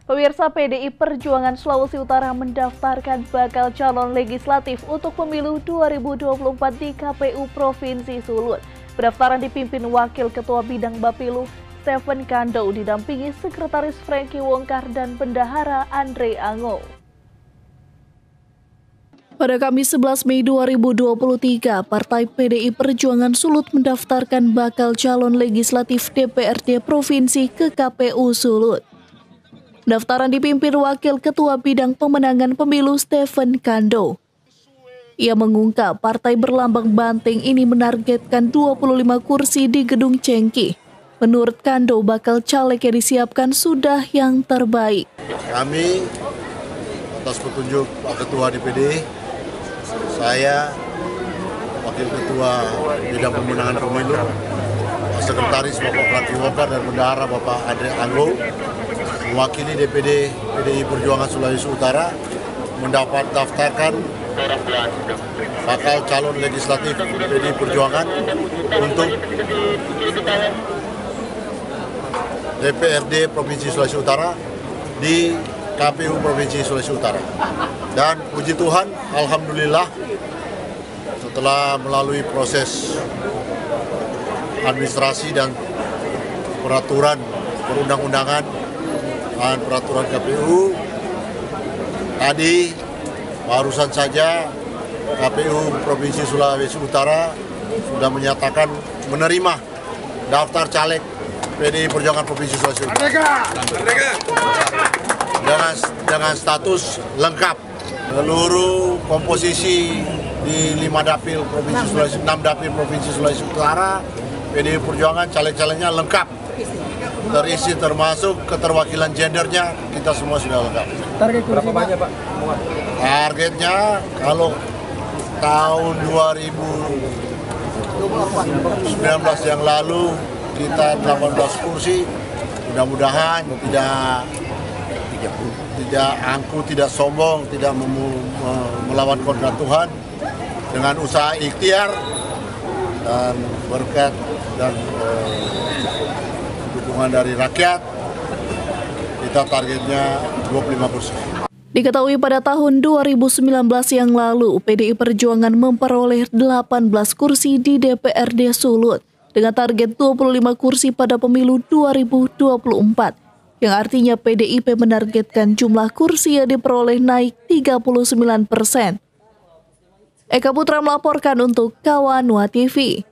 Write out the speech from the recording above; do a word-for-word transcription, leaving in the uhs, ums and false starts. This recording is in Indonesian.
Pemirsa, P D I Perjuangan Sulawesi Utara mendaftarkan bakal calon legislatif untuk pemilu dua ribu dua puluh empat di K P U Provinsi Sulut. Pendaftaran dipimpin Wakil Ketua Bidang Bapilu Stephen Kando didampingi Sekretaris Franky Wongkar dan Bendahara Andre Ango. Pada Kamis sebelas Mei dua ribu dua puluh tiga, Partai P D I Perjuangan Sulut mendaftarkan bakal calon legislatif D P R D Provinsi ke K P U Sulut. Pendaftaran dipimpin Wakil Ketua Bidang Pemenangan Pemilu Stephen Kando. Ia mengungkap partai berlambang banteng ini menargetkan dua puluh lima kursi di Gedung Cengkih. Menurut Kando, bakal caleg yang disiapkan sudah yang terbaik. Kami atas petunjuk Pak Ketua D P D, saya Wakil Ketua Bidang Pemenangan Pemilu, Pak Sekretaris Bapak Franky Wongkar dan Bendahara Bapak Andre Ango, mewakili D P D P D I Perjuangan Sulawesi Utara mendapat daftarkan bakal calon legislatif P D I Perjuangan untuk D P R D Provinsi Sulawesi Utara di K P U Provinsi Sulawesi Utara. Dan puji Tuhan, alhamdulillah setelah melalui proses administrasi dan peraturan perundang-undangan dan peraturan K P U, tadi barusan saja K P U Provinsi Sulawesi Utara sudah menyatakan menerima daftar caleg P D I Perjuangan Provinsi Sulawesi Utara dengan, dengan status lengkap. Seluruh komposisi di lima dapil Provinsi Sulawesi, enam dapil Provinsi Sulawesi Utara, P D I Perjuangan caleg-calegnya lengkap. Terisi termasuk keterwakilan gendernya, kita semua sudah lengkap. Target berapa banyak, Pak? Targetnya kalau tahun dua ribu sembilan belas yang lalu kita delapan belas kursi, mudah-mudahan tidak tidak angkuh, tidak sombong, tidak melawan kodrat Tuhan, dengan usaha ikhtiar dan berkat dan eh, dukungan dari rakyat, kita targetnya dua puluh lima kursi. Diketahui pada tahun dua ribu sembilan belas yang lalu, P D I Perjuangan memperoleh delapan belas kursi di D P R D Sulut dengan target dua puluh lima kursi pada pemilu dua ribu dua puluh empat, yang artinya P D I P menargetkan jumlah kursi yang diperoleh naik tiga puluh sembilan persen. Eka Putra melaporkan untuk Kawanua T V.